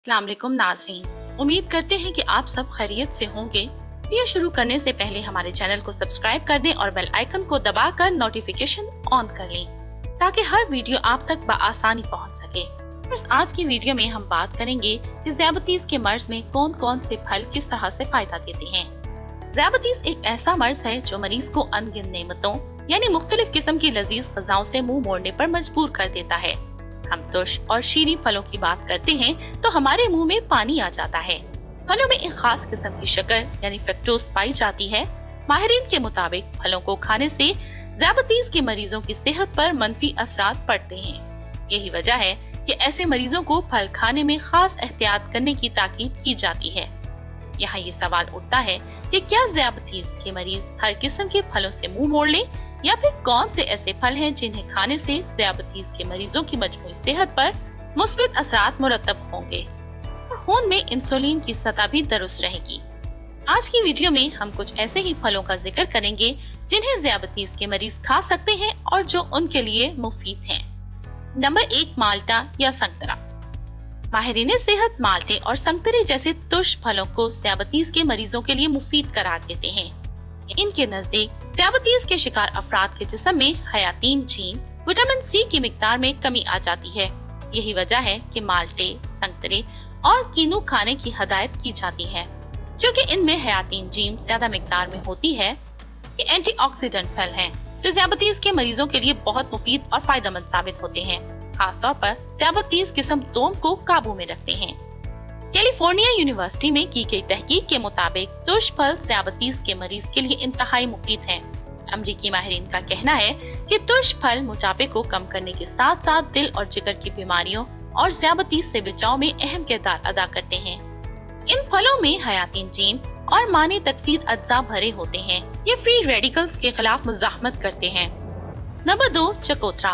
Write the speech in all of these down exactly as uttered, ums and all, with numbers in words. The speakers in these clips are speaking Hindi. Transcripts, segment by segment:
अस्सलाम वालेकुम नाज़रीन, उम्मीद करते हैं कि आप सब खैरियत से होंगे। वीडियो शुरू करने से पहले हमारे चैनल को सब्सक्राइब कर दें और बेल आइकन को दबाकर नोटिफिकेशन ऑन कर लें ताकि हर वीडियो आप तक बआसानी पहुंच सके। बस आज की वीडियो में हम बात करेंगे कि ज़ियाबतीस के मर्ज में कौन कौन से फल किस तरह से फायदा देते हैं। ज़ियाबतीस एक ऐसा मर्ज है जो मरीज को अनगिनत नेमतों यानी मुख्तलिफ किस्म की लजीज ग़िज़ाओं से मुंह मोड़ने पर मजबूर कर देता है। हम तुर्श और शीरी फलों की बात करते हैं तो हमारे मुंह में पानी आ जाता है। फलों में एक खास किस्म की शक्कर यानी फ्रक्टोज पाई जाती है। माहिरीन के मुताबिक फलों को खाने से ज़ियाबतीस के मरीजों की सेहत पर मंफी असरात पड़ते हैं। यही वजह है कि ऐसे मरीजों को फल खाने में खास एहतियात करने की ताकीद की जाती है। यहाँ ये सवाल उठता है कि क्या ज़ियाबतीस के मरीज हर किस्म के फलों से मुंह मोड़ लें या फिर कौन से ऐसे फल हैं जिन्हें खाने से ज़ियाबतीस के मरीजों की मजमूई सेहत पर मुस्बित असरात मुरतब होंगे और खून में इंसुलिन की सतह भी दुरुस्त रहेगी। आज की वीडियो में हम कुछ ऐसे ही फलों का जिक्र करेंगे जिन्हें ज़ियाबतीस के मरीज खा सकते हैं और जो उनके लिए मुफीद हैं। नंबर एक, माल्टा या संतरा। माहिरीन सेहत माल्टे और संतरे जैसे तुर्श फलों को ज़ियाबतीस के मरीजों के लिए मुफीद करार देते हैं। इनके नजदीक ज़ियाबतीस के शिकार अफराद के जिस्म में हयातीन जीन विटामिन सी की मिकदार में कमी आ जाती है। यही वजह है कि माल्टे, संतरे और कीनू खाने की हदायत की जाती है क्योंकि इनमें हयातीन जीन ज्यादा मिकदार में होती है। ये एंटीऑक्सीडेंट फल हैं जो ज़ियाबतीस के मरीजों के लिए बहुत मुफीद और फायदेमंद साबित होते हैं। खास तौर पर ज़ियाबतीस किस्म दो को काबू में रखते हैं। कैलिफोर्निया यूनिवर्सिटी में की गई तहकीक के मुताबिक तुर्श फल ज़ियाबतीस के मरीज के लिए इंतहाई मुफीद हैं। अमरीकी माहिरीन का कहना है कि तुर्श फल मोटापे को कम करने के साथ साथ दिल और जिगर की बीमारियों और ज़ियाबतीस से बचाव में अहम किरदार अदा करते हैं। इन फलों में हयातीन जीन और माने तकसीद अज्जा भरे होते हैं। ये फ्री रेडिकल्स के खिलाफ मुज़ाहमत करते हैं। नंबर दो, चकोतरा।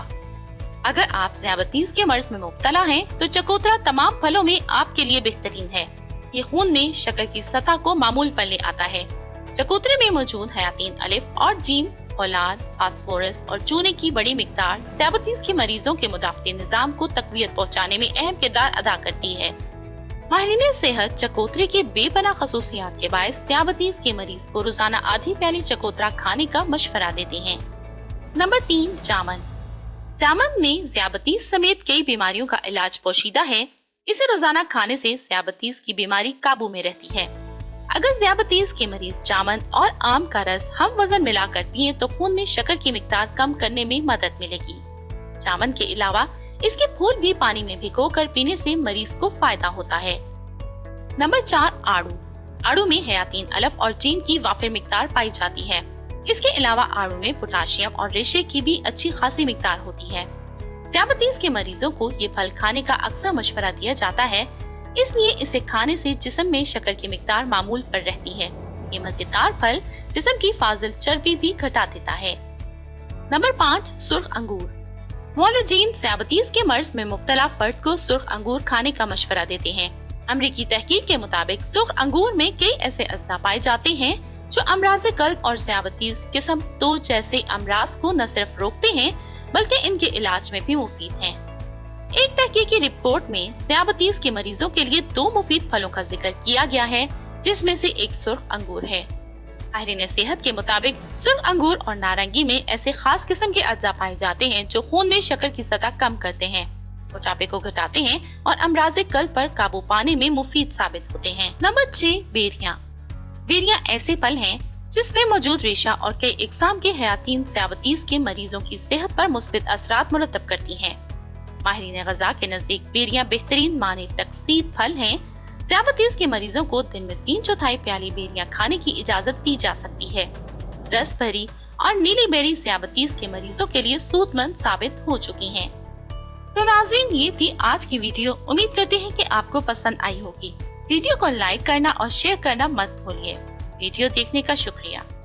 अगर आप ज़ियाबतीस के मर्ज में मुब्तला हैं, तो चकोतरा तमाम फलों में आपके लिए बेहतरीन है। ये खून में शक्कर की सतह को मामूल पर ले आता है। चकोतरे में मौजूद हयातीन अलिफ और जीन, औलाद, फास्फोरस और चूने की बड़ी मिकदार ज़ियाबतीस के मरीजों के मुदाफ़ती निज़ाम को तक़वियत पहुँचाने में अहम किरदार अदा करती है। माहिरीन सेहत चकोतरे के बेपनाह खसूसियात के बायस ज़ियाबतीस के मरीज को रोजाना आधी प्याली चकोतरा खाने का मशवरा देते हैं। नंबर तीन, जामुन। जामुन में ज़ियाबतीस समेत कई बीमारियों का इलाज पोशीदा है। इसे रोजाना खाने से ज़ियाबतीस की बीमारी काबू में रहती है। अगर ज़ियाबतीस के मरीज जामुन और आम का रस हम वजन मिलाकर पिए तो खून में शक्कर की मिकदार कम करने में मदद मिलेगी। जामुन के अलावा इसके फूल भी पानी में भिगोकर पीने से मरीज को फायदा होता है। नंबर चार, आड़ू। आड़ू में हयातीन अलिफ और जीन की वाफिर मिकदार पाई जाती है। इसके अलावा आड़ू में पोटाशियम और रेशे की भी अच्छी खासी मिकदार होती है। ज़ियाबतीस के मरीजों को ये फल खाने का अक्सर मशवरा दिया जाता है, इसलिए इसे खाने से जिस्म में शक्कर की मिकदार मामूल पर रहती है। ये मजेदार फल जिस्म की फाजिल चर्बी भी घटा देता है। नंबर पाँच, सुर्ख अंगूर। मौलजीन ज़ियाबतीस के मर्ज में मुब्तला फर्द को सुर्ख अंगूर खाने का मशवरा देते हैं। अमरीकी तहकीक के मुताबिक सुर्ख अंगूर में कई ऐसे अज्जा पाए जाते हैं जो अमराज़े कल्ब और ज़ियाबतीस किस्म दो जैसे अमराज को न सिर्फ रोकते हैं बल्कि इनके इलाज में भी मुफीद हैं। एक तहकीकी रिपोर्ट में ज़ियाबतीस के मरीजों के लिए दो मुफीद फलों का जिक्र किया गया है, जिसमें से एक सुर्ख अंगूर है। माहिरीन सेहत के मुताबिक सुर्ख अंगूर और नारंगी में ऐसे खास किस्म के अज्जा पाए जाते हैं जो खून में शक्कर की सतह कम करते हैं, मोटापे को घटाते हैं और अमराज़े कल्ब पर काबू पाने में मुफीद साबित होते हैं। नंबर छह, बेरियां। बेरियां ऐसे फल हैं जिसमें मौजूद रेशा और कई इकसाम के हयातीन ज़ियाबतीस के मरीजों की सेहत पर मुस्बित असरात मुरतब करती हैं। माहिरीन ग़िज़ा के नजदीक बेरियां बेहतरीन माने तकसीद फल हैं। ज़ियाबतीस के मरीजों को दिन में तीन चौथाई प्याली बेरियां खाने की इजाजत दी जा सकती है। रस भरी और नीली बेरी ज़ियाबतीस के मरीजों के लिए सूदमंद साबित हो चुकी हैं। तो नाज़रीन, ये थी आज की वीडियो। उम्मीद करते हैं कि आपको पसंद आई होगी। वीडियो को लाइक करना और शेयर करना मत भूलिए। वीडियो देखने का शुक्रिया।